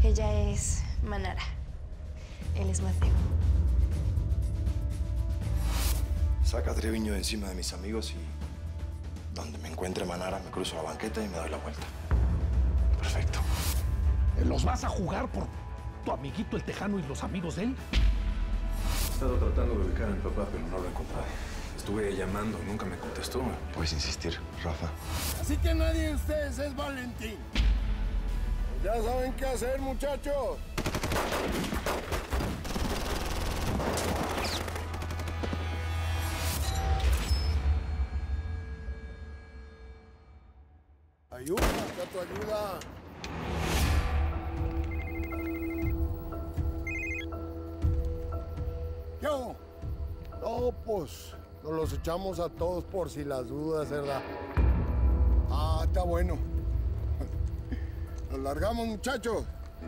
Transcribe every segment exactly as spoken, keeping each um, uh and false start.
Ella es Manara. Él es Mateo. Saca a Treviño de encima de mis amigos y donde me encuentre Manara me cruzo la banqueta y me doy la vuelta. Perfecto. ¿Los vas a jugar por tu amiguito el Tejano y los amigos de él? He estado tratando de ubicar a mi papá, pero no lo he encontrado. Estuve llamando y nunca me contestó. Puedes insistir, Rafa. Así que nadie de ustedes es Valentín. Ya saben qué hacer, muchachos. Ayuda, acá tu ayuda. Yo. No, pues, nos los echamos a todos por si las dudas, ¿verdad? Ah, está bueno. Nos largamos, muchachos.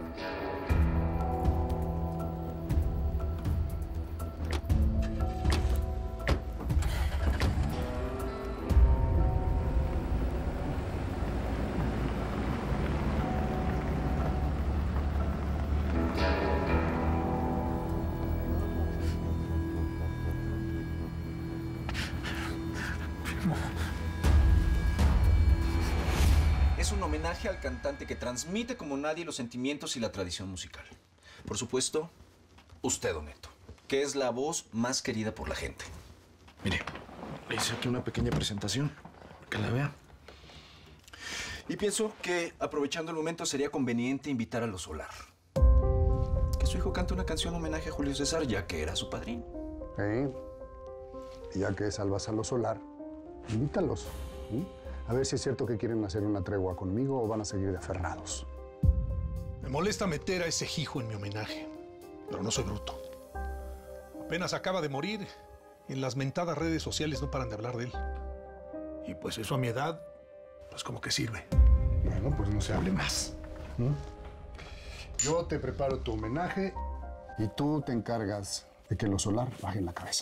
Es un homenaje al cantante que transmite como nadie los sentimientos y la tradición musical. Por supuesto, usted, Don Neto, que es la voz más querida por la gente. Mire, le hice aquí una pequeña presentación, que la vea. Y pienso que, aprovechando el momento, sería conveniente invitar a Los Solar. Que su hijo cante una canción homenaje a Julio César, ya que era su padrino. Sí. Y ya que salvas a Los Solar, invítalos. ¿Sí? A ver si es cierto que quieren hacer una tregua conmigo o van a seguir de aferrados. Me molesta meter a ese hijo en mi homenaje, pero no soy bruto. Apenas acaba de morir y en las mentadas redes sociales no paran de hablar de él. Y pues eso a mi edad, pues como que sirve. Bueno, pues no se hable más. ¿Mm? Yo te preparo tu homenaje y tú te encargas de que Los Solar bajen la cabeza.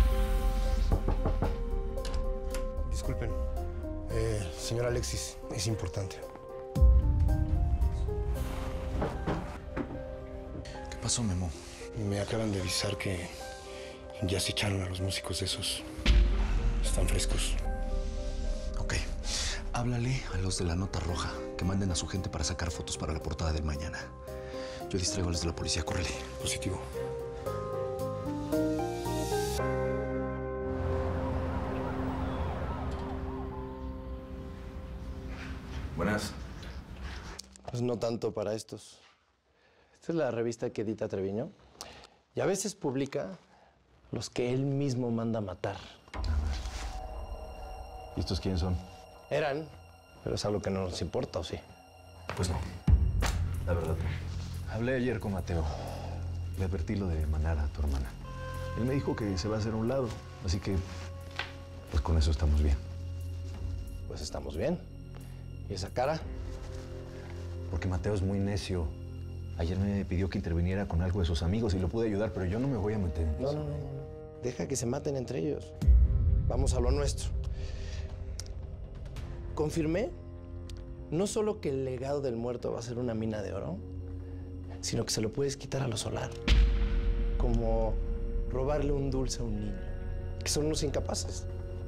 Disculpen. Eh, señor Alexis, es importante. ¿Qué pasó, Memo? Me acaban de avisar que ya se echaron a los músicos esos. Están frescos. Ok. Háblale a los de la Nota Roja, que manden a su gente para sacar fotos para la portada del mañana. Yo distraigo a los de la policía. Córrele. Positivo. Buenas. Pues no tanto para estos. Esta es la revista que edita Treviño. Y a veces publica los que él mismo manda matar. ¿Y estos quiénes son? Eran, pero es algo que no nos importa, ¿o sí? Pues no. La verdad no. Hablé ayer con Mateo. Le advertí lo de Manara, tu hermana. Él me dijo que se va a hacer a un lado. Así que, pues con eso estamos bien. Pues estamos bien. ¿Y esa cara? Porque Mateo es muy necio. Ayer me pidió que interviniera con algo de sus amigos y lo pude ayudar, pero yo no me voy a meter en No, eso. no, no, no. Deja que se maten entre ellos. Vamos a lo nuestro. Confirmé no solo que el legado del muerto va a ser una mina de oro, sino que se lo puedes quitar a Los Solar. Como robarle un dulce a un niño, que son unos incapaces.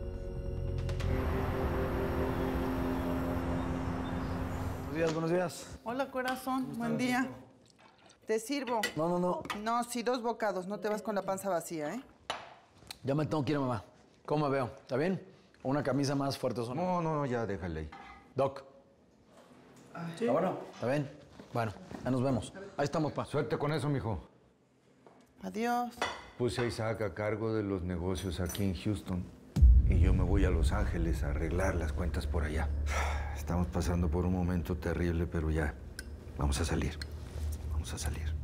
Buenos días, buenos días. Hola, corazón. Buen día. ¿Te sirvo? No, no, no. No, sí, dos bocados. No te vas con la panza vacía, ¿eh? Ya me tengo que ir, mamá. ¿Cómo me veo? ¿Está bien? ¿O una camisa más fuerte o no? No, no, no, ya déjale ahí. Doc. ¿Sí? ¿Está bueno? ¿Está bien? Bueno, ya nos vemos. Ahí estamos, pa. Suerte con eso, mijo. Adiós. Puse a Isaac a cargo de los negocios aquí en Houston y yo me voy a Los Ángeles a arreglar las cuentas por allá. Estamos pasando por un momento terrible, pero ya vamos a salir. Vamos a salir.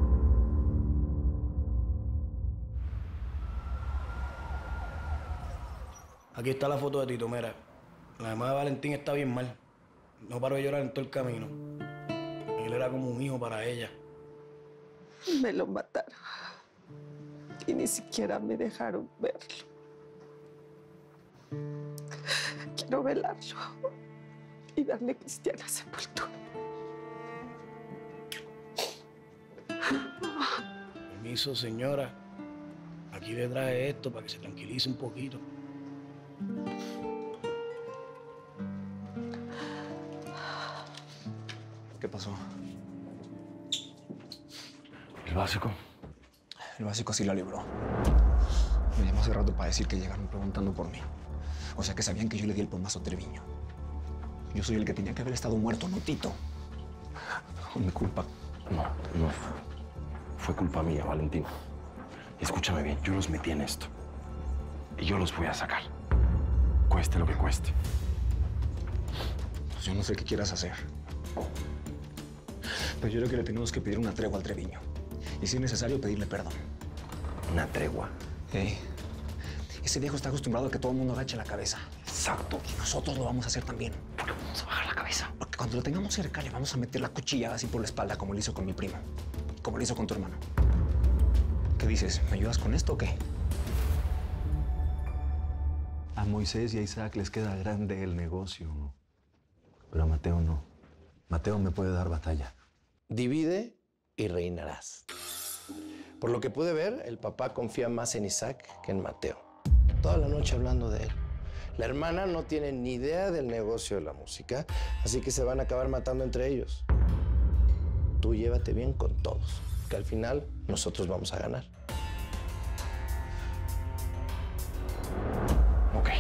Aquí está la foto de Tito, mira. La mamá de Valentín está bien mal. No paró de llorar en todo el camino. Él era como un hijo para ella. Me lo mataron. Y ni siquiera me dejaron verlo. Quiero velarlo y darle cristiana sepultura. Permiso, señora. Aquí le trae esto para que se tranquilice un poquito. ¿Qué pasó? ¿El básico? El básico sí la libró. Me llamó hace rato para decir que llegaron preguntando por mí. O sea que sabían que yo le di el pomazo a Treviño. Yo soy el que tenía que haber estado muerto, no Tito. Por mi culpa. No, no. Fue culpa mía, Valentín. Y escúchame bien, yo los metí en esto. Y yo los voy a sacar. Cueste lo que cueste. Pues yo no sé qué quieras hacer. Pero yo creo que le tenemos que pedir una tregua al Treviño. Y si es necesario, pedirle perdón. ¿Una tregua? Eh, ese viejo está acostumbrado a que todo el mundo agache la cabeza. Exacto. Y nosotros lo vamos a hacer también. ¿Por qué vamos a bajar la cabeza? Porque cuando lo tengamos cerca, le vamos a meter la cuchillada así por la espalda, como lo hizo con mi primo. Como lo hizo con tu hermano. ¿Qué dices? ¿Me ayudas con esto o qué? A Moisés y a Isaac les queda grande el negocio. Pero a Mateo no. Mateo me puede dar batalla. Divide y reinarás. Por lo que pude ver, el papá confía más en Isaac que en Mateo. Toda la noche hablando de él. La hermana no tiene ni idea del negocio de la música, así que se van a acabar matando entre ellos. Tú llévate bien con todos, que al final nosotros vamos a ganar. Ok.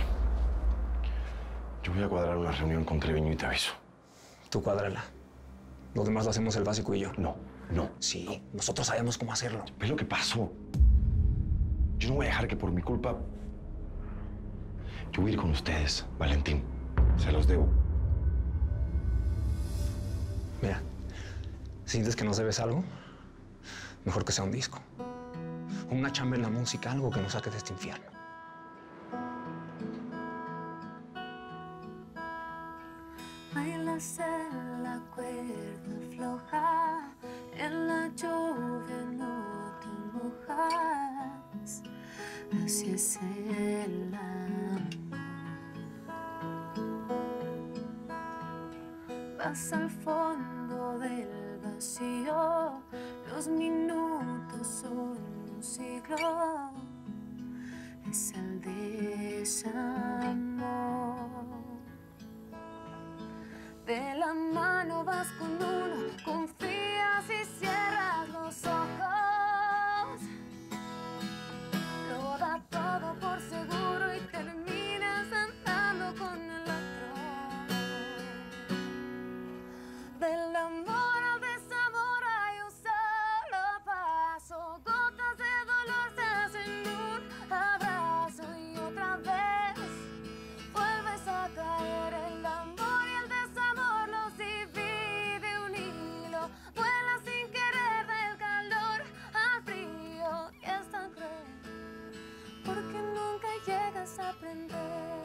Yo voy a cuadrar una reunión con Treviño y te aviso. Tú cuádrala. Los demás lo hacemos el básico y yo. No, no. Sí, no. nosotros sabemos cómo hacerlo. ¿Ves lo que pasó? Yo no voy a dejar que por mi culpa... Yo voy a ir con ustedes, Valentín. Se los debo. Mira, ¿sientes que nos debes algo? Mejor que sea un disco. Una chamba en la música, algo que nos saque de este infierno. Bailas en la cuerda floja, en la lluvia no te mojas, así es el amor. Vas al fondo del vacío, los minutos son un siglo, es el desamor. De la mano vas con uno, confías y cierras los ojos. Lo da todo por seguro y terminas andando con el otro. Del amor al desamor hay un solo paso. Gotas de dolor se hacen un abrazo y otra vez vuelves a caer. El amor llegas a aprender.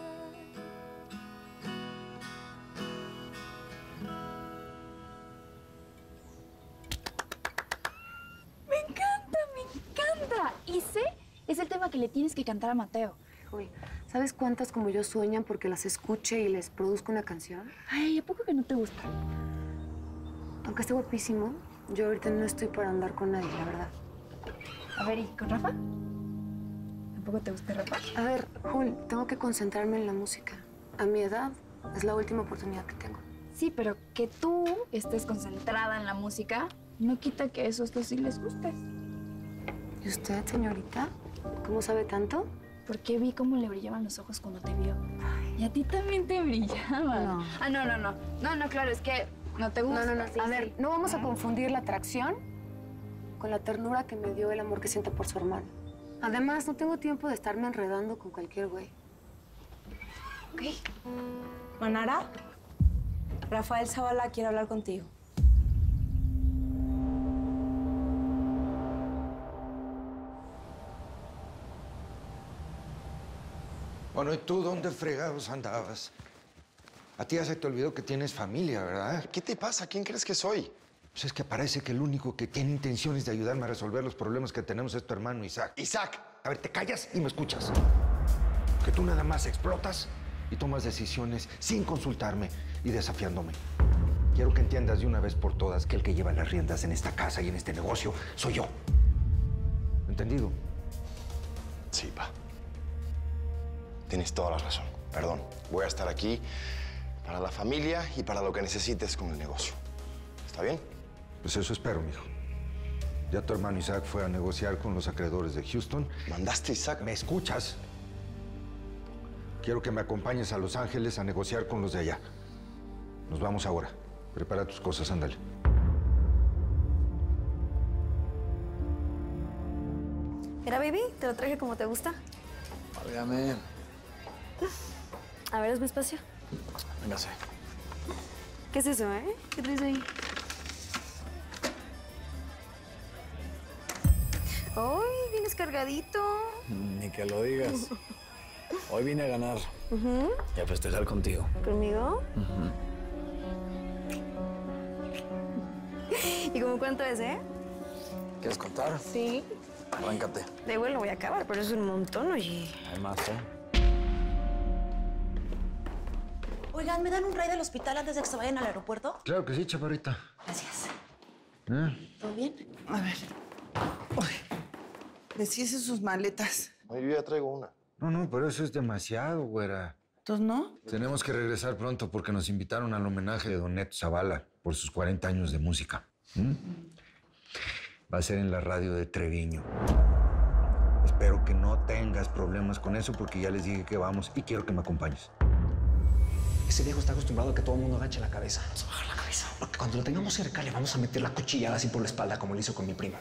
Me encanta, me encanta. Y sé, es el tema que le tienes que cantar a Mateo. Uy, ¿sabes cuántas como yo sueñan porque las escuche y les produzca una canción? Ay, ¿a poco que no te gusta? Aunque esté guapísimo, yo ahorita no estoy para andar con nadie, la verdad. A ver, ¿y con Rafa? ¿Tampoco te gusta Rafa? A ver, Jul, tengo que concentrarme en la música. A mi edad, es la última oportunidad que tengo. Sí, pero que tú estés concentrada en la música no quita que a esos dos sí les gustes. ¿Y usted, señorita? ¿Cómo sabe tanto? Porque vi cómo le brillaban los ojos cuando te vio. Ay. Y a ti también te brillaban. No. Ah, no, no, no. No, no, claro, es que no te gusta. No, no, no. Sí, a ver, sí. no vamos a confundir la atracción con la ternura que me dio el amor que siento por su hermano. Además, no tengo tiempo de estarme enredando con cualquier güey. Ok. Manara, Rafael Zavala quiere hablar contigo. Bueno, ¿y tú dónde fregados andabas? A ti ya se te olvidó que tienes familia, ¿verdad? ¿Qué te pasa? ¿Quién crees que soy? Pues es que parece que el único que tiene intenciones de ayudarme a resolver los problemas que tenemos es tu hermano Isaac. ¡Isaac! A ver, te callas y me escuchas. Que tú nada más explotas y tomas decisiones sin consultarme y desafiándome. Quiero que entiendas de una vez por todas que el que lleva las riendas en esta casa y en este negocio soy yo. ¿Entendido? Sí, pa. Tienes toda la razón. Perdón. Voy a estar aquí para la familia y para lo que necesites con el negocio. ¿Está bien? Pues eso espero, mijo. Ya tu hermano Isaac fue a negociar con los acreedores de Houston. ¿Mandaste a Isaac? ¿Me escuchas? Quiero que me acompañes a Los Ángeles a negociar con los de allá. Nos vamos ahora. Prepara tus cosas, ándale. Mira, baby, te lo traje como te gusta. Válgame. A ver, es mi espacio. Véngase. ¿Qué es eso, eh? ¿Qué traes ahí? ¡Ay, vienes cargadito! Ni que lo digas. Hoy vine a ganar. Uh-huh. Y a festejar contigo. ¿Conmigo? Uh-huh. ¿Y como cuánto es, eh? ¿Quieres contar? Sí. Arráncate. Da igual, lo voy a acabar, pero es un montón, oye. Hay más, ¿eh? Oigan, ¿me dan un ride al hospital antes de que se vayan al aeropuerto? Claro que sí, chaparrita. Gracias. ¿Eh? ¿Todo bien? A ver. Uy, deshice sus maletas. Ay, yo ya traigo una. No, no, pero eso es demasiado, güera. ¿Entonces no? Tenemos que regresar pronto porque nos invitaron al homenaje de Don Neto Zavala por sus cuarenta años de música. ¿Mm? Va a ser en la radio de Treviño. Espero que no tengas problemas con eso porque ya les dije que vamos y quiero que me acompañes. Ese viejo está acostumbrado a que todo el mundo agache la cabeza. Vamos a bajar la cabeza. Porque cuando lo tengamos cerca le vamos a meter la cuchillada así por la espalda como lo hizo con mi prima.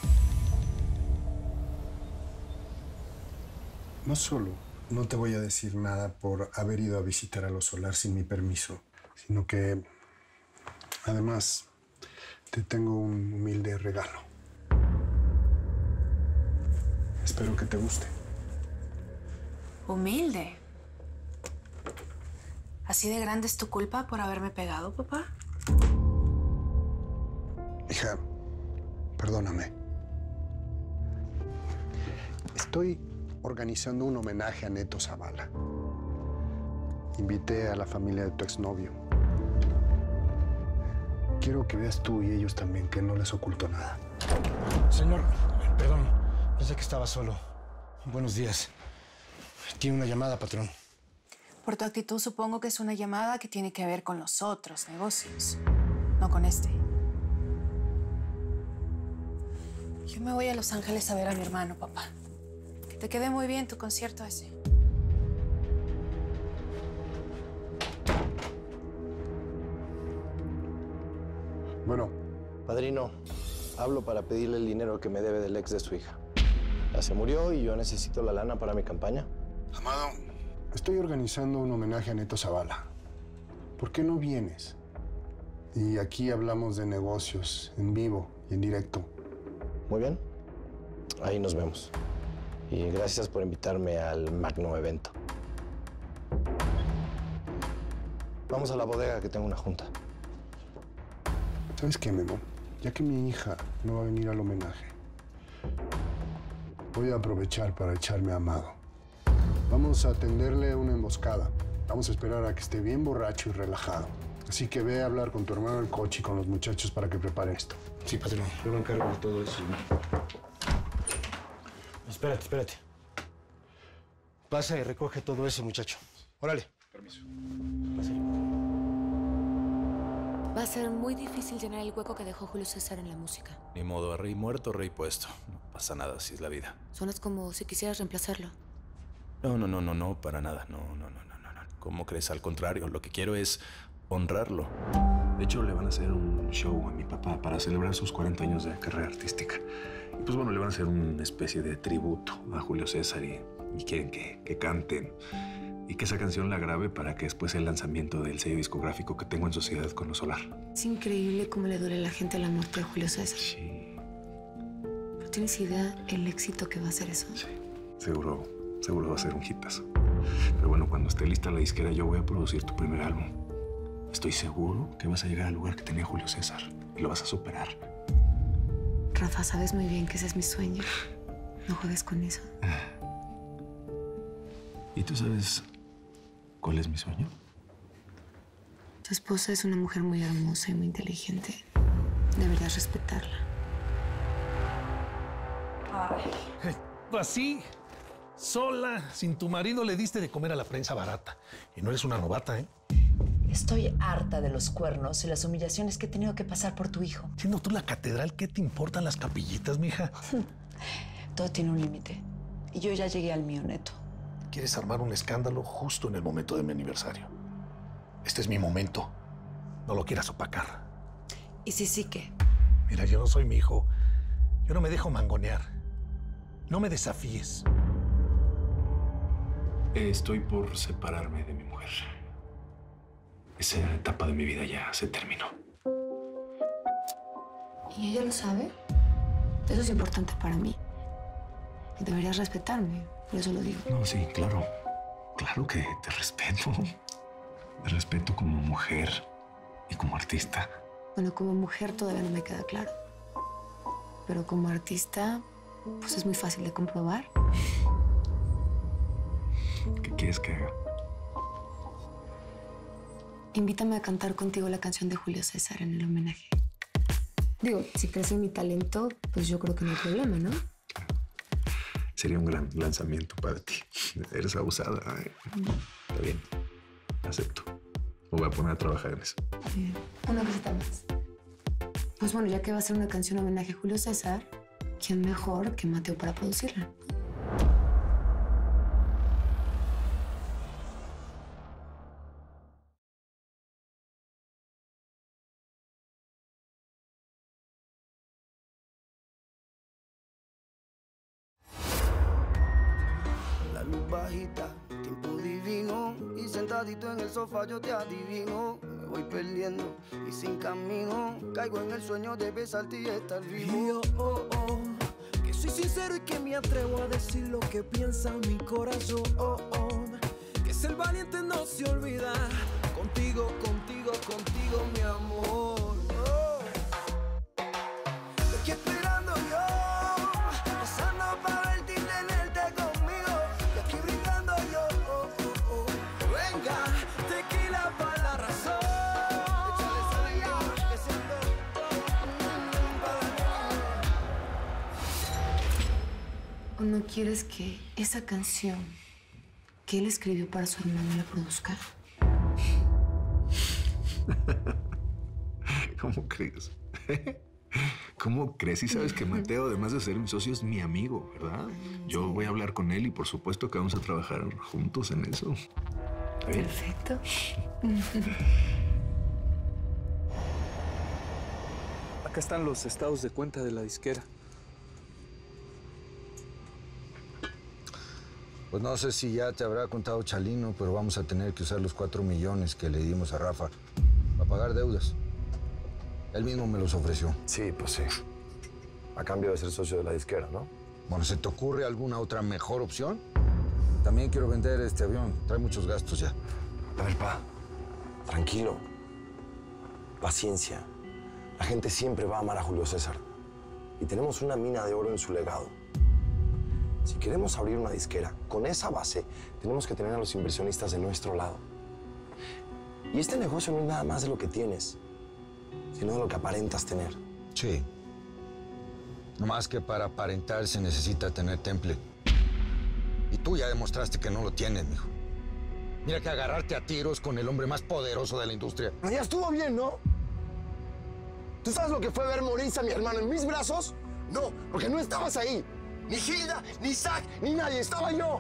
No solo no te voy a decir nada por haber ido a visitar a Los Solar sin mi permiso, sino que además te tengo un humilde regalo. Espero que te guste. Humilde. ¿Así de grande es tu culpa por haberme pegado, papá? Hija, perdóname. Estoy organizando un homenaje a Neto Zavala. Invité a la familia de tu exnovio. Quiero que veas tú y ellos también que no les oculto nada. Señor, perdón. Pensé que estaba solo. Buenos días. Tiene una llamada, patrón. Por tu actitud supongo que es una llamada que tiene que ver con los otros negocios, no con este. Yo me voy a Los Ángeles a ver a mi hermano, papá. Que te quede muy bien tu concierto ese. Bueno. Padrino, hablo para pedirle el dinero que me debe del ex de su hija. Ya se murió y yo necesito la lana para mi campaña. Amado, estoy organizando un homenaje a Neto Zavala. ¿Por qué no vienes? Y aquí hablamos de negocios, en vivo y en directo. Muy bien. Ahí nos vemos. Y gracias por invitarme al magno evento. Vamos a la bodega que tengo una junta. ¿Sabes qué, Memo? Ya que mi hija no va a venir al homenaje, voy a aprovechar para echarme a Amado. Vamos a tenderle una emboscada. Vamos a esperar a que esté bien borracho y relajado. Así que ve a hablar con tu hermano en el coche y con los muchachos para que preparen esto. Sí, patrón. Yo me encargo de todo eso. Espérate, espérate. Pasa y recoge todo eso, muchacho. Órale. Permiso. Va a ser muy difícil llenar el hueco que dejó Julio César en la música. Ni modo, a rey muerto, rey puesto. No pasa nada, así es la vida. Suenas como si quisieras reemplazarlo. No, no, no, no, no, para nada. No, no, no, no, no, no. ¿Cómo crees? Al contrario, lo que quiero es honrarlo. De hecho, le van a hacer un show a mi papá para celebrar sus cuarenta años de carrera artística. Y pues bueno, le van a hacer una especie de tributo a Julio César y, y quieren que, que canten y que esa canción la grabe para que después el lanzamiento del sello discográfico que tengo en sociedad con Los Solar. Es increíble cómo le duele a la gente la muerte de Julio César. Sí. ¿No tienes idea el éxito que va a ser eso? Sí, seguro, seguro va a ser un hitazo. Pero bueno, cuando esté lista la disquera, yo voy a producir tu primer álbum. Estoy seguro que vas a llegar al lugar que tenía Julio César y lo vas a superar. Rafa, sabes muy bien que ese es mi sueño. No juegues con eso. ¿Y tú sabes cuál es mi sueño? Tu esposa es una mujer muy hermosa y muy inteligente. Deberías respetarla. Eh, Así, sola, sin tu marido, le diste de comer a la prensa barata. Y no eres una novata, ¿eh? Estoy harta de los cuernos y las humillaciones que he tenido que pasar por tu hijo. Siendo tú la catedral, ¿qué te importan las capillitas, mija? Todo tiene un límite. Y yo ya llegué al mío, Neto. Quieres armar un escándalo justo en el momento de mi aniversario. Este es mi momento. No lo quieras opacar. ¿Y si sí qué? Mira, yo no soy mi hijo. Yo no me dejo mangonear. No me desafíes. Estoy por separarme de mi mujer. Esa etapa de mi vida ya se terminó. ¿Y ella lo sabe? Eso es importante para mí. Y deberías respetarme, por eso lo digo. No, sí, claro. Claro que te respeto. Te respeto como mujer y como artista. Bueno, como mujer todavía no me queda claro. Pero como artista, pues es muy fácil de comprobar. ¿Qué quieres que haga? Invítame a cantar contigo la canción de Julio César en el homenaje. Digo, si crees en mi talento, pues yo creo que no hay problema, ¿no? Sería un gran lanzamiento para ti. Eres abusada. ¿eh? Está bien. Acepto. Me voy a poner a trabajar en eso. Bien. Una cosita más. Pues bueno, ya que va a ser una canción homenaje a Julio César, ¿quién mejor que Mateo para producirla? La luz bajita, tiempo divino, y sentadito en el sofá yo te adivino. Me voy perdiendo y sin camino, caigo en el sueño de besarte y estar vivo. Y yo, oh, oh, que soy sincero y que me atrevo a decir lo que piensa mi corazón, oh, oh, que ser valiente no se olvida, contigo, contigo, contigo, mi amor, oh. Aquí esperando yo, pasando para verte y tenerte conmigo, y aquí brindando yo, oh, oh, oh. Venga, tequila para la razón. ¿O no quieres que esa canción que él escribió para su hermano la produzca? ¿Cómo crees? ¿Cómo crees? Y sabes que Mateo, además de ser mi socio, es mi amigo, ¿verdad? Yo voy a hablar con él y por supuesto que vamos a trabajar juntos en eso. ¿Bien? Perfecto. Acá están los estados de cuenta de la disquera. Pues no sé si ya te habrá contado Chalino, pero vamos a tener que usar los cuatro millones que le dimos a Rafa para pagar deudas. Él mismo me los ofreció. Sí, pues sí. A cambio de ser socio de la disquera, ¿no? Bueno, ¿se te ocurre alguna otra mejor opción? También quiero vender este avión. Trae muchos gastos ya. A ver, pa, tranquilo. Paciencia. La gente siempre va a amar a Julio César. Y tenemos una mina de oro en su legado. Si queremos abrir una disquera, con esa base, tenemos que tener a los inversionistas de nuestro lado. Y este negocio no es nada más de lo que tienes, sino de lo que aparentas tener. Sí. No más que para aparentar se necesita tener temple. Y tú ya demostraste que no lo tienes, mijo. Mira que agarrarte a tiros con el hombre más poderoso de la industria. Pero ya estuvo bien, ¿no? ¿Tú sabes lo que fue ver morirse a mi hermano en mis brazos? No, porque no estabas ahí. Ni Hilda, ni Zach, ni nadie. Estaba yo.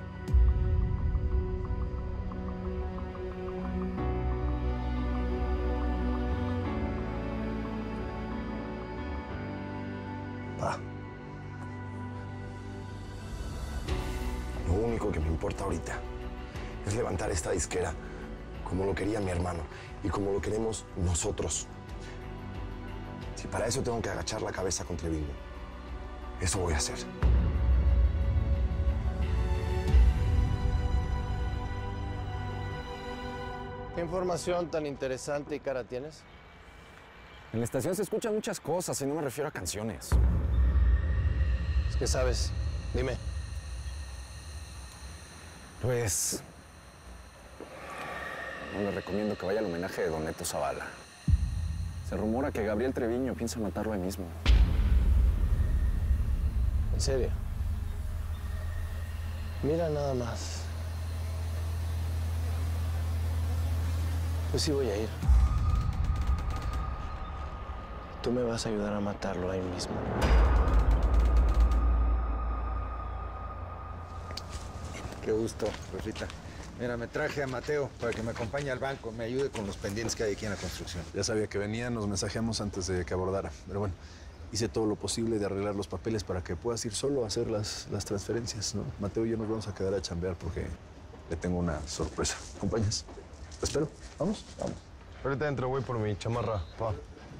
Pa. Lo único que me importa ahorita es levantar esta disquera como lo quería mi hermano y como lo queremos nosotros. Si para eso tengo que agachar la cabeza con Treviño, eso voy a hacer. ¿Qué información tan interesante y cara tienes? En la estación se escuchan muchas cosas y no me refiero a canciones. Es que sabes, dime. Pues... no le recomiendo que vaya al homenaje de Don Neto Zavala. Se rumora que Gabriel Treviño piensa matarlo ahí mismo. ¿En serio? Mira nada más. Pues sí voy a ir. Tú me vas a ayudar a matarlo ahí mismo. Qué gusto, Rosita. Mira, me traje a Mateo para que me acompañe al banco, me ayude con los pendientes que hay aquí en la construcción. Ya sabía que venía, nos mensajeamos antes de que abordara. Pero bueno, hice todo lo posible de arreglar los papeles para que puedas ir solo a hacer las, las transferencias, ¿no? Mateo y yo nos vamos a quedar a chambear porque le tengo una sorpresa. ¿Acompañas? Te espero. ¿Vamos? Vamos. Ahorita entro, voy por mi chamarra, pa.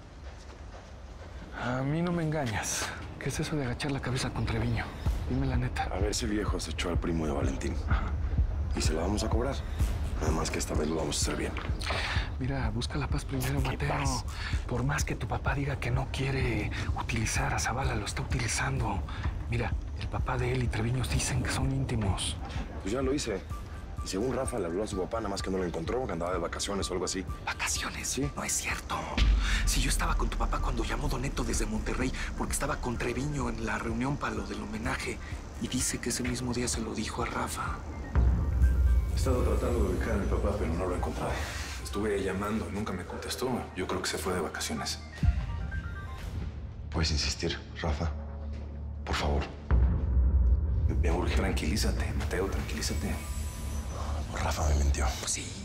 A mí no me engañas. ¿Qué es eso de agachar la cabeza con Treviño? Dime la neta. A ver, ese viejo se echó al primo de Valentín. Y se lo vamos a cobrar. Nada más que esta vez lo vamos a hacer bien. Mira, busca la paz primero, Mateo. Paz? Por más que tu papá diga que no quiere utilizar a Zavala, lo está utilizando. Mira, el papá de él y Treviño dicen que son íntimos. Pues ya lo hice. Y según Rafa le habló a su papá, nada más que no lo encontró porque andaba de vacaciones o algo así. ¿Vacaciones? Sí. No es cierto. Si yo estaba con tu papá cuando llamó Don Neto desde Monterrey, porque estaba con Treviño en la reunión para lo del homenaje. Y dice que ese mismo día se lo dijo a Rafa. He estado tratando de ubicar a mi papá, pero no lo he encontrado. Estuve llamando y nunca me contestó. Yo creo que se fue de vacaciones. Puedes insistir, Rafa. Por favor. Me urge. Tranquilízate, Mateo, tranquilízate. Rafa me mintió. Pues sí.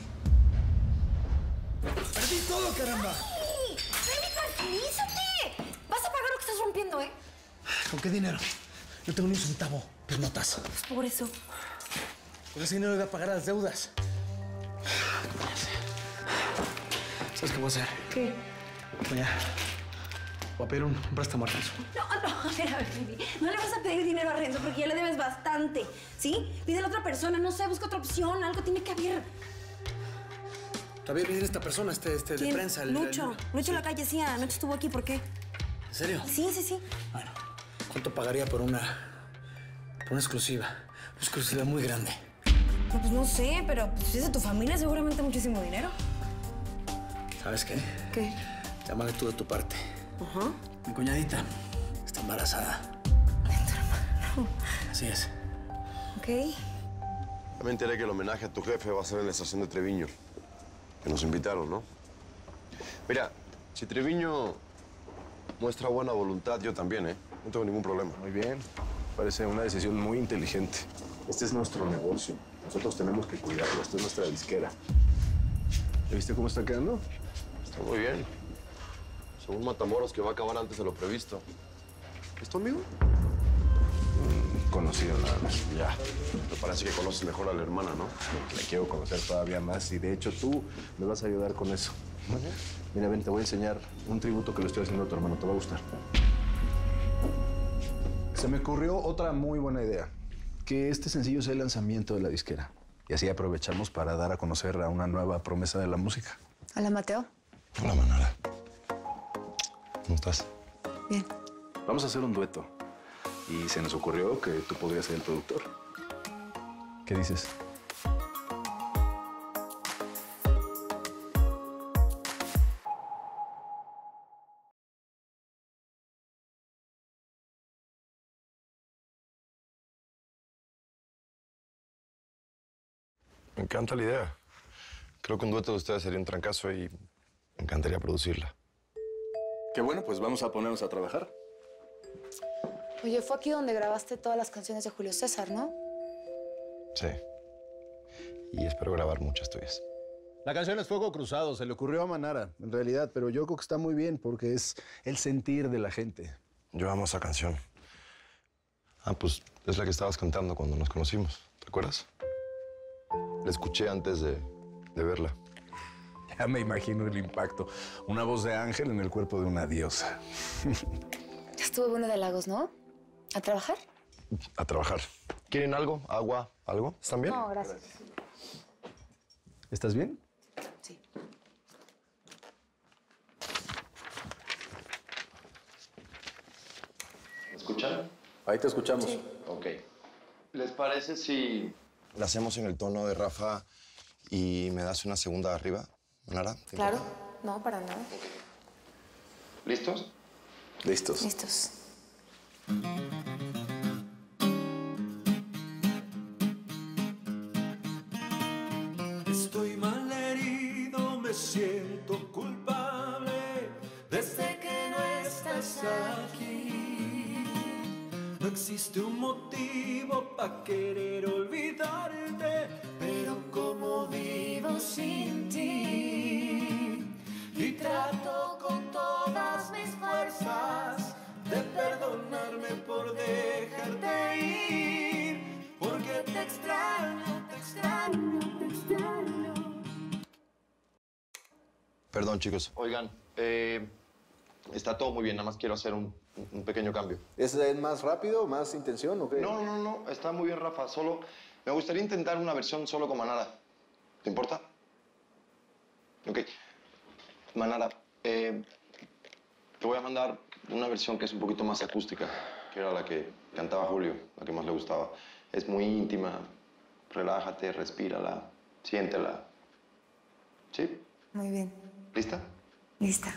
¡Perdí todo, caramba! ¡Ay! ¡Remy, tranquilízate! Vas a pagar lo que estás rompiendo, ¿eh? ¿Con qué dinero? No tengo ni un centavo. Pues notas. Pues por eso. Con ese dinero voy a pagar las deudas. ¿Sabes qué voy a hacer? ¿Qué? Voy a... Voy a pedir un, un préstamo a Renzo. No, no, a ver, a ver, Remy. No le vas a pedir dinero a Renzo porque ya le debes bastante, ¿sí? Pídele a otra persona, no sé, busca otra opción, algo tiene que haber. Todavía viene esta persona, este, este de prensa. El, Lucho. el... Lucho la calle, sí, anoche estuvo aquí, ¿por qué? ¿En serio? Sí, sí, sí. Bueno, ¿cuánto pagaría por una... por una exclusiva? Una exclusiva muy grande. No, pues no sé, pero pues, si es de tu familia, seguramente muchísimo dinero. ¿Sabes qué? ¿Qué? Llámale tú de tu parte. Ajá. Mi cuñadita está embarazada. No. Así es. Ok. Ya me enteré que el homenaje a tu jefe va a ser en la estación de Treviño. Que nos invitaron, ¿no? Mira, si Treviño muestra buena voluntad, yo también, ¿eh? No tengo ningún problema. Muy bien. Parece una decisión muy inteligente. Este es nuestro negocio. Nosotros tenemos que cuidarlo. Esta es nuestra disquera. ¿Ya viste cómo está quedando? Está muy bien. Según Matamoros, que va a acabar antes de lo previsto. ¿Es tu amigo? Mm, conocido nada más. Ya. Me parece que conoces mejor a la hermana, ¿no? Le quiero conocer todavía más y de hecho tú me vas a ayudar con eso. Mira, ven, te voy a enseñar un tributo que le estoy haciendo a tu hermano. Te va a gustar. Se me ocurrió otra muy buena idea. Que este sencillo sea el lanzamiento de la disquera. Y así aprovechamos para dar a conocer a una nueva promesa de la música. Hola, Mateo. Hola, Manara. ¿Cómo estás? Bien. Vamos a hacer un dueto. Y se nos ocurrió que tú podrías ser el productor. ¿Qué dices? Me encanta la idea. Creo que un dueto de ustedes sería un trancazo y me encantaría producirla. Qué bueno, pues vamos a ponernos a trabajar. Oye, fue aquí donde grabaste todas las canciones de Julio César, ¿no? Sí. Y espero grabar muchas tuyas. La canción es Fuego Cruzado, se le ocurrió a Manara, en realidad, pero yo creo que está muy bien porque es el sentir de la gente. Yo amo esa canción. Ah, pues es la que estabas cantando cuando nos conocimos, ¿te acuerdas? La escuché antes de, de verla. Ya me imagino el impacto. Una voz de ángel en el cuerpo de una diosa. Ya estuvo bueno de Lagos, ¿no? ¿A trabajar? A trabajar. ¿Quieren algo? ¿Agua? ¿Algo? ¿Están bien? No, gracias. ¿Estás bien? Sí. ¿Me escuchan? Ahí te escuchamos. Sí. Ok. ¿Les parece si la hacemos en el tono de Rafa ¿Y me das una segunda arriba, Manara? Claro. No, para nada. ¿Listos? Listos. Listos. Estoy malherido, me siento culpable desde que no estás aquí. No existe un motivo para querer olvidarte, pero como vivo sin ti y trato con todas mis fuerzas de perdonarme por dejarte ir, porque te extraño, te extraño, te extraño. Perdón, chicos. Oigan, eh, está todo muy bien. Nada más quiero hacer un, un pequeño cambio. ¿Es más rápido, más intención o qué? No, no, no. Está muy bien, Rafa. Solo me gustaría intentar una versión solo con Manara. ¿Te importa? Ok. Manara, eh, te voy a mandar una versión que es un poquito más acústica, que era la que cantaba Julio, la que más le gustaba. Es muy íntima. Relájate, respírala, siéntela. ¿Sí? Muy bien. ¿Lista? Lista.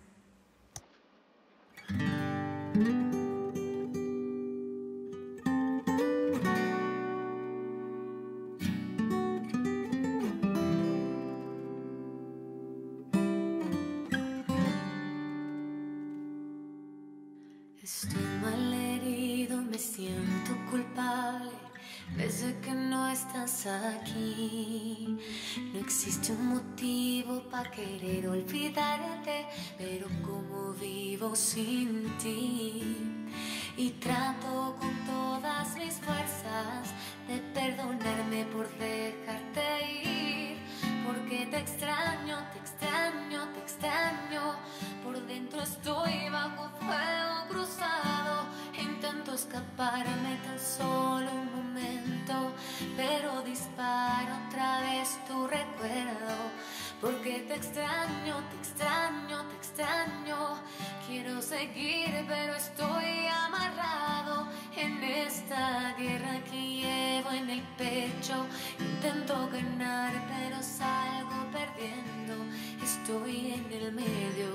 Estoy malherido, me siento culpable desde que no estás aquí. No existe un motivo para querer olvidarte, pero como vivo sin ti y trato con todas mis fuerzas de perdonarme por dejarte ir, porque te extraño, te extraño, te extraño. Por dentro estoy bajo fuego cruzado. Intento escaparme tan solo un momento, pero dispara otra vez tu recuerdo. Porque te extraño, te extraño, te extraño. Quiero seguir, pero estoy amarrado en esta guerra que llevo en el pecho. Intento ganar, pero salgo perdiendo. Estoy en el medio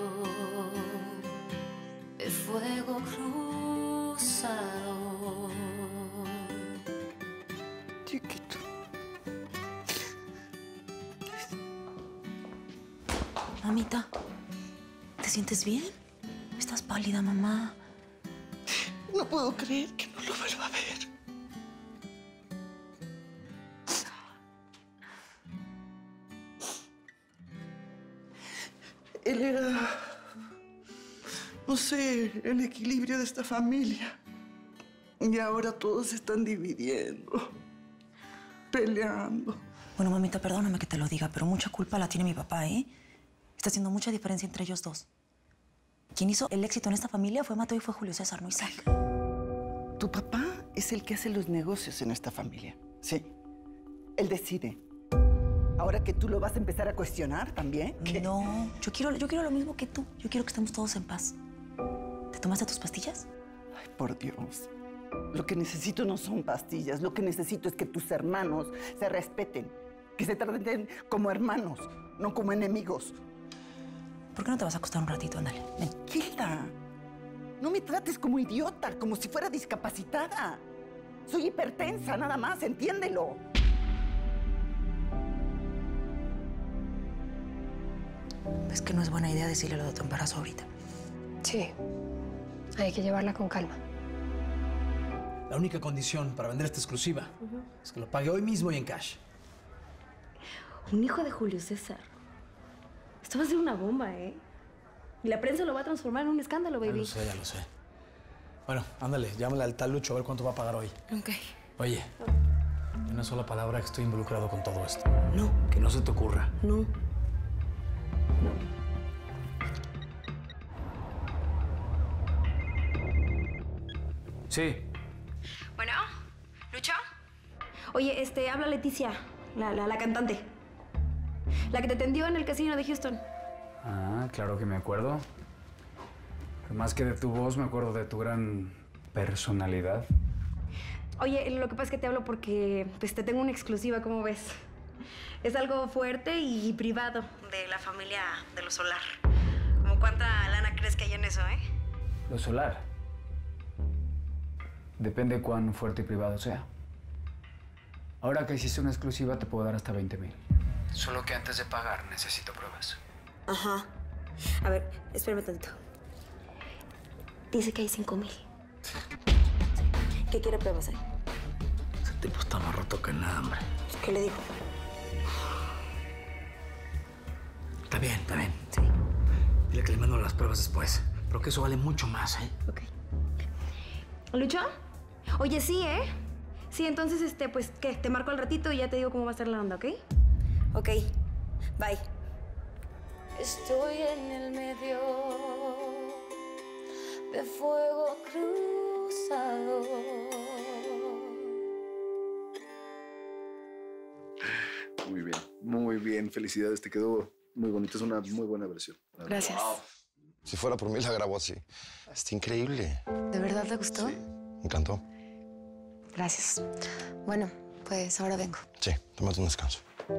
de fuego cruzado. Chiquito. Mamita, ¿te sientes bien? Estás pálida, mamá. No puedo creer que no lo vuelva a ver. Él era, no sé, el equilibrio de esta familia. Y ahora todos se están dividiendo, peleando. Bueno, mamita, perdóname que te lo diga, pero mucha culpa la tiene mi papá, ¿eh? Está haciendo mucha diferencia entre ellos dos. Quien hizo el éxito en esta familia fue Mateo y fue Julio César, no Isaac. Tu papá es el que hace los negocios en esta familia, sí. Él decide. Ahora que tú lo vas a empezar a cuestionar también. ¿Qué? No, yo quiero, yo quiero lo mismo que tú. Yo quiero que estemos todos en paz. ¿Te tomaste tus pastillas? Ay, por Dios. Lo que necesito no son pastillas. Lo que necesito es que tus hermanos se respeten. Que se traten como hermanos, no como enemigos. ¿Por qué no te vas a acostar un ratito? Ándale, ven. Hilda, no me trates como idiota, como si fuera discapacitada. Soy hipertensa, nada más, entiéndelo. ¿Ves que no es buena idea decirle lo de tu embarazo ahorita? Sí, hay que llevarla con calma. La única condición para vender esta exclusiva uh-huh. es que lo pague hoy mismo y en cash. Un hijo de Julio César. Esto va a ser una bomba, ¿eh? Y la prensa lo va a transformar en un escándalo, baby. Ya lo sé, ya lo sé. Bueno, ándale, llámale al tal Lucho a ver cuánto va a pagar hoy. Ok. Oye, una sola palabra que estoy involucrado con todo esto. No. Que no se te ocurra. No. Sí. Bueno, ¿Lucho? Oye, este, habla Leticia, la, la, la cantante. La que te atendió en el casino de Houston. Ah, claro que me acuerdo. Pero más que de tu voz, me acuerdo de tu gran personalidad. Oye, lo que pasa es que te hablo porque pues, te tengo una exclusiva, ¿cómo ves? Es algo fuerte y privado de la familia de los Solar. ¿Cómo cuánta lana crees que hay en eso, eh? Lo Solar. Depende cuán fuerte y privado sea. Ahora que hiciste una exclusiva, te puedo dar hasta veinte mil. Solo que antes de pagar, necesito pruebas. Ajá. A ver, espérame tantito. Dice que hay cinco mil. ¿Qué quiere pruebas, eh? Ese tipo está más roto que nada, hombre. ¿Qué le dijo? Está bien, está bien. Sí. Dile que le mando las pruebas después. Pero que eso vale mucho más, ¿eh? Ok. ¿Lucho? Oye, sí, ¿eh? Sí, entonces, este, pues, ¿qué? Te marco al ratito y ya te digo cómo va a estar la onda, ¿ok? Ok. Bye. Estoy en el medio de fuego cruzado. Muy bien, muy bien. Felicidades, te quedó muy bonito. Es una muy buena versión. Gracias. Si fuera por mí, la grabo así. Está increíble. ¿De verdad te gustó? Me encantó. Gracias. Bueno, pues ahora vengo. Sí, tómate un descanso.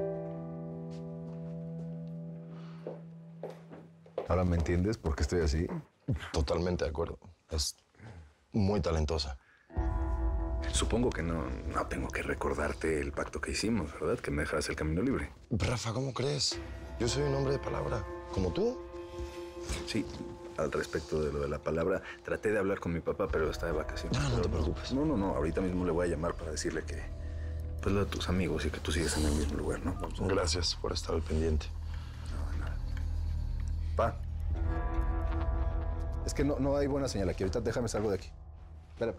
¿Ahora me entiendes por qué estoy así? Totalmente de acuerdo. Es muy talentosa. Supongo que no, no tengo que recordarte el pacto que hicimos, ¿verdad? Que me dejas el camino libre. Rafa, ¿cómo crees? Yo soy un hombre de palabra, como tú. Sí, al respecto de lo de la palabra, traté de hablar con mi papá, pero está de vacaciones. No, no te preocupes. No, no, no. Ahorita mismo le voy a llamar para decirle que... Pues lo de tus amigos y que tú sigues en el mismo lugar, ¿no? Vamos a... Gracias por estar al pendiente. No, de nada. Pa. Es que no, no hay buena señal aquí. Ahorita déjame salgo de aquí. Espera.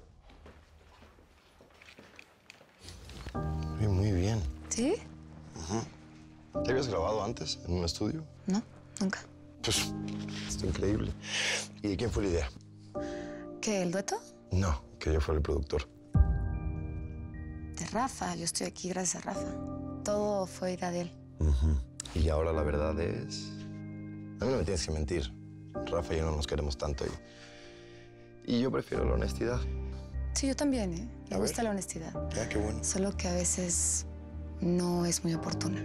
Muy, muy bien. ¿Sí? Uh-huh. ¿Te habías grabado antes en un estudio? No, nunca. Pues, está increíble. ¿Y de quién fue la idea? ¿Qué, el dueto? No, que yo fuera el productor. De Rafa. Yo estoy aquí gracias a Rafa. Todo fue idea de él. Uh-huh. Y ahora la verdad es... A mí no me tienes que mentir. Rafa y yo no nos queremos tanto y... Y yo prefiero la honestidad. Sí, yo también, ¿eh? Me A gusta ver. la honestidad. Ya, qué bueno. Solo que a veces no es muy oportuna.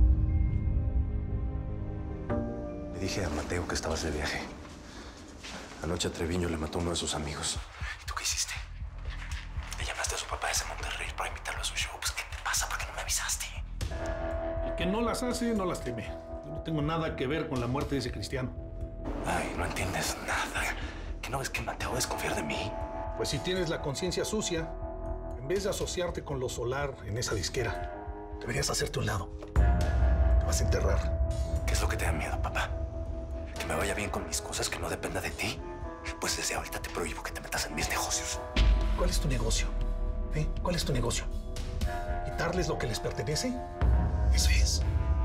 Le dije a Mateo que estabas de viaje. Anoche a Treviño le mató a uno de sus amigos. ¿Y tú qué hiciste? Le llamaste a su papá desde Monterrey para invitarlo a su show. Pues, ¿qué te pasa? ¿Por qué no me avisaste? El que no las hace, no las teme. Yo no tengo nada que ver con la muerte de ese cristiano. Ay, no entiendes nada. ¿Qué no ves que Mateo va a desconfiar de mí? Pues si tienes la conciencia sucia, en vez de asociarte con los Solar en esa disquera, deberías hacerte un lado. Te vas a enterrar. ¿Qué es lo que te da miedo, papá? ¿Que me vaya bien con mis cosas, que no dependa de ti? Pues desde ahorita te prohíbo que te metas en mis negocios. ¿Cuál es tu negocio? ¿Eh? ¿Cuál es tu negocio? ¿Quitarles lo que les pertenece? Eso es.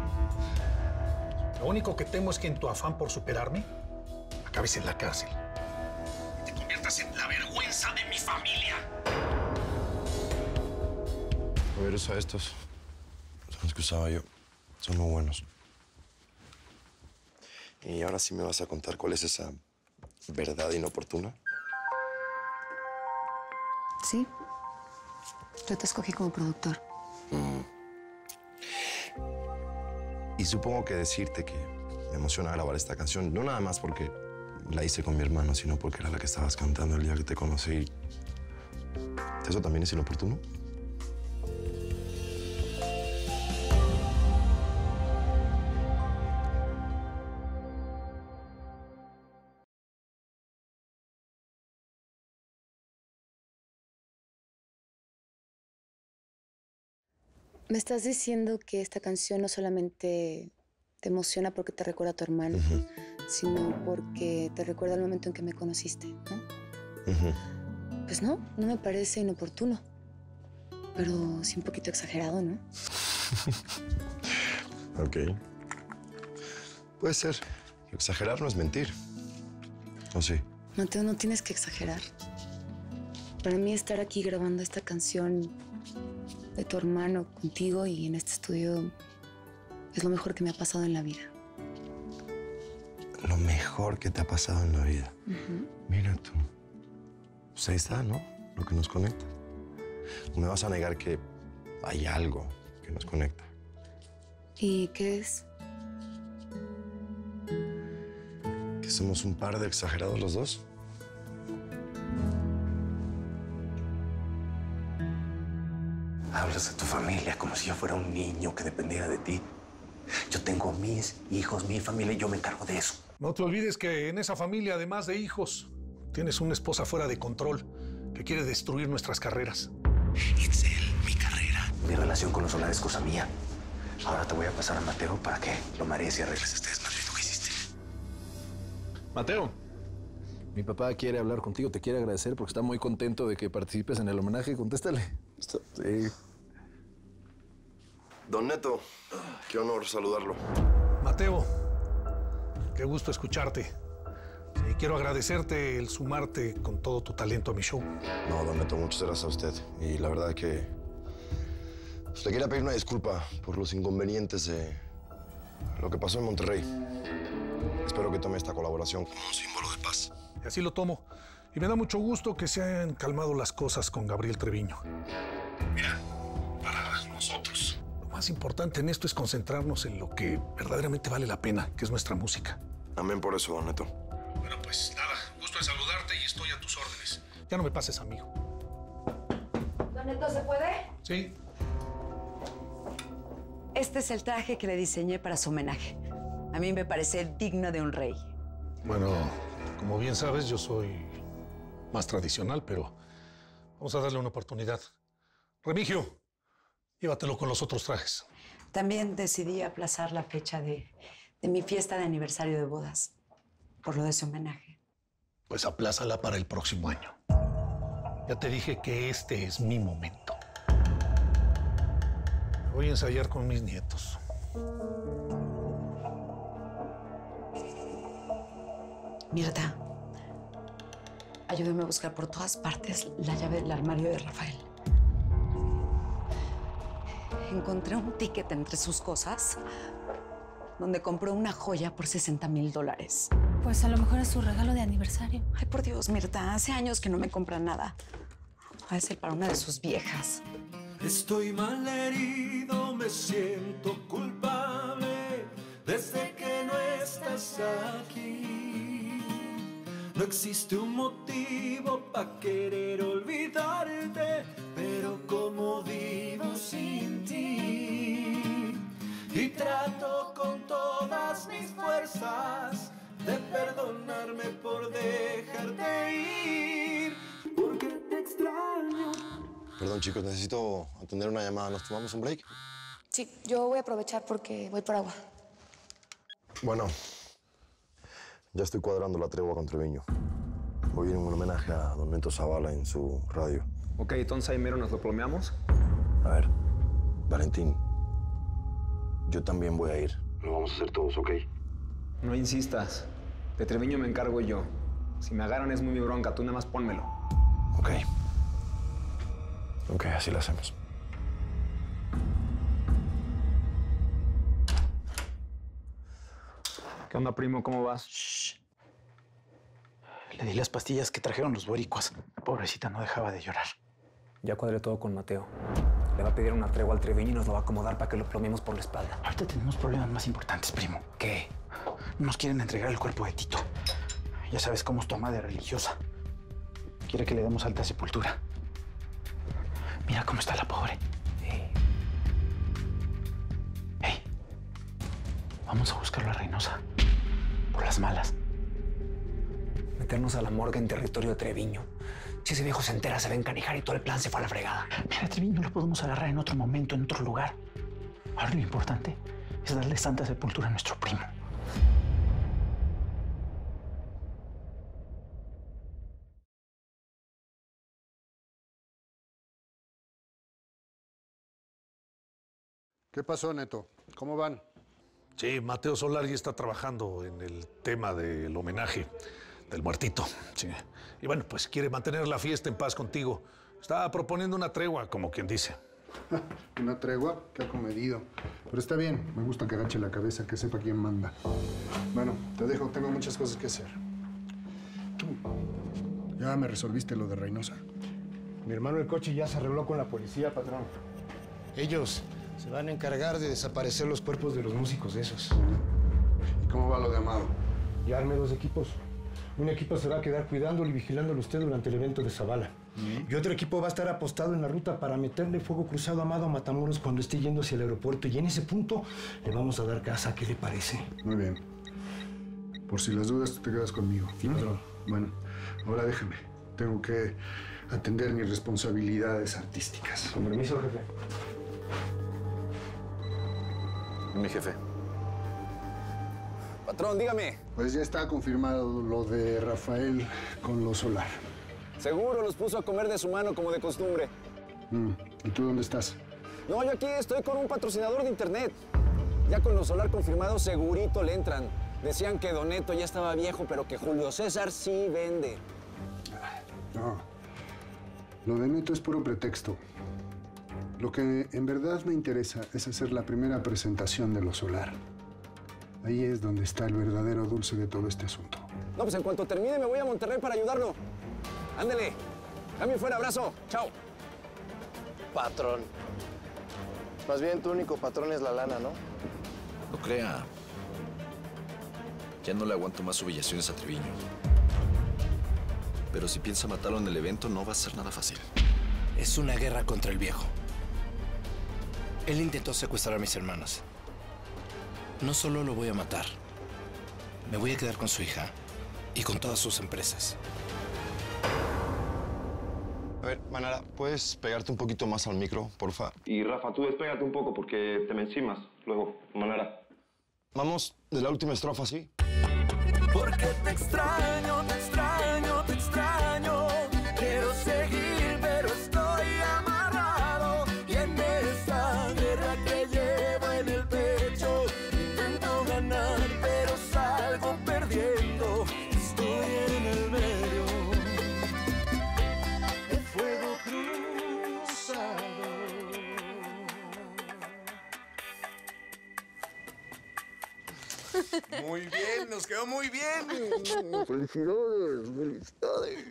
Lo único que temo es que en tu afán por superarme, acabes en la cárcel. Y te conviertas en la vergüenza de mi familia. A ver, usa estos. Son los que usaba yo. Son muy buenos. Y ahora sí me vas a contar cuál es esa verdad inoportuna. Sí. Yo te escogí como productor. Mm. Y supongo que decirte que me emociona grabar esta canción, no nada más porque la hice con mi hermano, sino porque era la que estabas cantando el día que te conocí. ¿Eso también es inoportuno? Me estás diciendo que esta canción no solamente te emociona porque te recuerda a tu hermano, Uh-huh. sino porque te recuerda el momento en que me conociste, ¿no? Uh-huh. Pues no, no me parece inoportuno. Pero sí un poquito exagerado, ¿no? Ok. Puede ser. Exagerar no es mentir. ¿O sí? Mateo, no tienes que exagerar. Para mí estar aquí grabando esta canción de tu hermano contigo y en este estudio es lo mejor que me ha pasado en la vida. Lo mejor que te ha pasado en la vida. Uh-huh. Mira tú. Pues ahí está, ¿no? Lo que nos conecta. ¿O me vas a negar que hay algo que nos conecta? ¿Y qué es? ¿Que somos un par de exagerados los dos? Hablas de tu familia como si yo fuera un niño que dependiera de ti. Yo tengo mis hijos, mi familia y yo me encargo de eso. No te olvides que en esa familia, además de hijos, tienes una esposa fuera de control que quiere destruir nuestras carreras. Itzel, mi carrera. Mi relación con los Solar es cosa mía. Ahora te voy a pasar a Mateo para que lo marees y arregles este desmadrito que hiciste. Mateo, mi papá quiere hablar contigo, te quiere agradecer porque está muy contento de que participes en el homenaje. Contéstale. Sí. Don Neto, qué honor saludarlo. Mateo, qué gusto escucharte. Y quiero agradecerte el sumarte con todo tu talento a mi show. No, don Neto, muchas gracias a usted. Y la verdad que pues, le quería pedir una disculpa por los inconvenientes de lo que pasó en Monterrey. Espero que tome esta colaboración como un símbolo de paz. Y así lo tomo. Y me da mucho gusto que se hayan calmado las cosas con Gabriel Treviño. Mira, para nosotros, lo más importante en esto es concentrarnos en lo que verdaderamente vale la pena, que es nuestra música. Amén por eso, don Neto. Bueno, pues nada, gusto en saludarte y estoy a tus órdenes. Ya no me pases, amigo. ¿Don Neto, se puede? Sí. Este es el traje que le diseñé para su homenaje. A mí me parece digno de un rey. Bueno, como bien sabes, yo soy más tradicional, pero vamos a darle una oportunidad. Remigio, llévatelo con los otros trajes. También decidí aplazar la fecha de, de mi fiesta de aniversario de bodas, por lo de su homenaje. Pues aplázala para el próximo año. Ya te dije que este es mi momento. Voy a ensayar con mis nietos. Mirta, ayúdame a buscar por todas partes la llave del armario de Rafael. Encontré un ticket entre sus cosas donde compró una joya por sesenta mil dólares. Pues a lo mejor es su regalo de aniversario. Ay, por Dios, Mirta, hace años que no me compra nada. Va a ser para una de sus viejas. Estoy mal herido, me siento culpable desde que no estás aquí. No existe un motivo para querer olvidarte, pero como vivo sin ti. Y trato con todas mis fuerzas de perdonarme por dejarte ir, porque te extraño. Perdón, chicos, necesito atender una llamada. ¿Nos tomamos un break? Sí, yo voy a aprovechar porque voy por agua. Bueno, ya estoy cuadrando la tregua con Treviño. Voy a ir en un homenaje a don Neto Zavala en su radio. Ok, entonces ahí mero nos lo plomeamos. A ver, Valentín, yo también voy a ir. Lo vamos a hacer todos, ¿ok? No insistas. De Treviño me encargo yo. Si me agarran es muy mi bronca, tú nada más pónmelo. Ok. Ok, así lo hacemos. ¿Qué onda, primo? ¿Cómo vas? Shh. Le di las pastillas que trajeron los boricuas. Pobrecita, no dejaba de llorar. Ya cuadré todo con Mateo. Le va a pedir una tregua al Treviño y nos lo va a acomodar para que lo plomemos por la espalda. Ahorita tenemos problemas más importantes, primo. ¿Qué? Nos quieren entregar el cuerpo de Tito. Ya sabes cómo es toma de religiosa. Quiere que le demos alta sepultura. Mira cómo está la pobre. Hey. Hey. Vamos a buscarlo a Reynosa. Por las malas. Meternos a la morgue en territorio de Treviño. Si ese viejo se entera, se va a encanijar y todo el plan se fue a la fregada. Mira, Treviño lo podemos agarrar en otro momento, en otro lugar. Ahora lo importante es darle santa sepultura a nuestro primo. ¿Qué pasó, Neto? ¿Cómo van? Sí, Mateo Solar ya está trabajando en el tema del homenaje del muertito. Sí. Y bueno, pues quiere mantener la fiesta en paz contigo. Está proponiendo una tregua, como quien dice. Una tregua, qué acomedido. Pero está bien, me gusta que agache la cabeza, que sepa quién manda. Bueno, te dejo, tengo muchas cosas que hacer. Tú, ¿ya me resolviste lo de Reynosa? Mi hermano el coche ya se arregló con la policía, patrón. Ellos Se van a encargar de desaparecer los cuerpos de los músicos esos. ¿Y cómo va lo de Amado? Ya armé dos equipos. Un equipo se va a quedar cuidándolo y vigilándolo usted durante el evento de Zavala. ¿Mm? Y otro equipo va a estar apostado en la ruta para meterle fuego cruzado a Amado a Matamoros cuando esté yendo hacia el aeropuerto. Y en ese punto le vamos a dar casa. ¿Qué le parece? Muy bien. Por si las dudas, tú te quedas conmigo. Sí, patrón. Bueno, ahora déjame. Tengo que atender mis responsabilidades artísticas. Con permiso, jefe. Mi jefe. Patrón, dígame. Pues ya está confirmado lo de Rafael con lo solar. Seguro los puso a comer de su mano como de costumbre. Mm. ¿Y tú dónde estás? No, yo aquí estoy con un patrocinador de internet. Ya con lo solar confirmado, segurito le entran. Decían que Don Neto ya estaba viejo, pero que Julio César sí vende. No. Lo de Neto es puro pretexto. Lo que en verdad me interesa es hacer la primera presentación de lo solar. Ahí es donde está el verdadero dulce de todo este asunto. No, pues en cuanto termine me voy a Monterrey para ayudarlo. Ándele. Cambio fuera, abrazo. Chao. Patrón. Más bien tu único patrón es la lana, ¿no? No crea. Ya no le aguanto más humillaciones a Treviño. Pero si piensa matarlo en el evento, no va a ser nada fácil. Es una guerra contra el viejo. Él intentó secuestrar a mis hermanas. No solo lo voy a matar, me voy a quedar con su hija y con todas sus empresas. A ver, Manara, ¿puedes pegarte un poquito más al micro, porfa? Y Rafa, tú despégate un poco porque te me encimas luego, Manara. Vamos de la última estrofa, ¿sí? Porque te extraño, te extraño, te extraño. Quiero seguir, pero estoy amarrado. Y en esta guerra que llevo en el pecho, intento ganar, pero salgo perdiendo. Estoy en el medio de fuego cruzado. Muy bien, nos quedó muy bien. Felicidades, felicidades.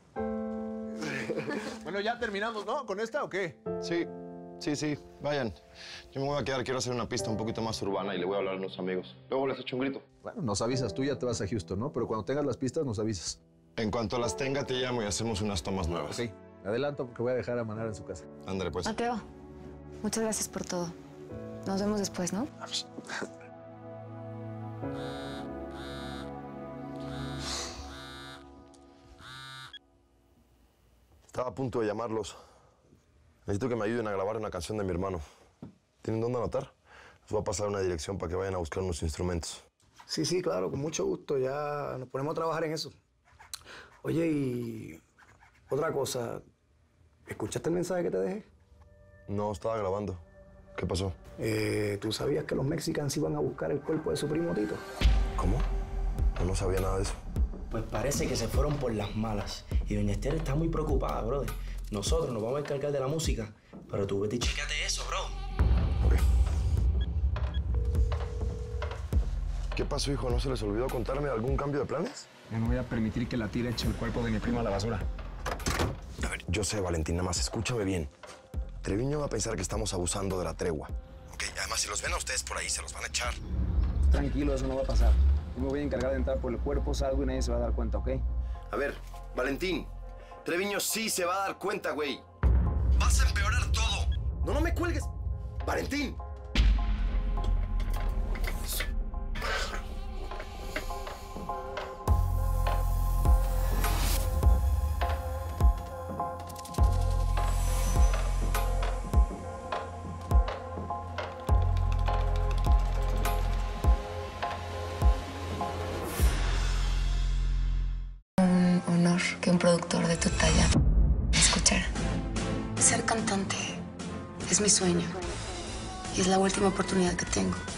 Bueno, ya terminamos, ¿no? ¿Con esta o qué? Sí, sí, sí. Vayan. Yo me voy a quedar, quiero hacer una pista un poquito más urbana y le voy a hablar a unos amigos. Luego les echo un grito. Bueno, nos avisas. Tú ya te vas a Houston, ¿no? Pero cuando tengas las pistas, nos avisas. En cuanto las tenga, te llamo y hacemos unas tomas nuevas. Ok. Adelanto porque voy a dejar a Manara en su casa. Ándale, pues. Mateo, muchas gracias por todo. Nos vemos después, ¿no? Estaba a punto de llamarlos. Necesito que me ayuden a grabar una canción de mi hermano. ¿Tienen dónde anotar? Les voy a pasar una dirección para que vayan a buscar unos instrumentos. Sí, sí, claro, con mucho gusto. Ya nos ponemos a trabajar en eso. Oye, y otra cosa. ¿Escuchaste el mensaje que te dejé? No, estaba grabando. ¿Qué pasó? Eh, ¿Tú sabías que los mexicanos iban a buscar el cuerpo de su primo Tito? ¿Cómo? Yo no sabía nada de eso. Pues parece que se fueron por las malas. Y doña Esther está muy preocupada, brother. Nosotros nos vamos a encargar de la música, pero tú vete y chécate eso, bro. ¿Qué pasó, hijo? ¿No se les olvidó contarme algún cambio de planes? Yo no voy a permitir que la tira eche el cuerpo de mi prima a la basura. A ver, yo sé, Valentín, nada más escúchame bien. Treviño va a pensar que estamos abusando de la tregua. Ok, además, si los ven a ustedes por ahí, se los van a echar. Tranquilo, eso no va a pasar. Yo me voy a encargar de entrar por el cuerpo, salgo y nadie se va a dar cuenta, ¿ok? A ver, Valentín, Treviño sí se va a dar cuenta, güey. Vas a empeorar todo. No, no me cuelgues. Valentín. Un honor que un productor de tu talla me escuchara. Ser cantante es mi sueño y es la última oportunidad que tengo.